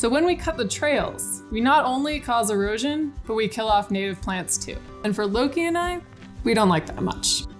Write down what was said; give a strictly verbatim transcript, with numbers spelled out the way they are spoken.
So when we cut the trails, we not only cause erosion, but we kill off native plants too. And for Loki and I, we don't like that much.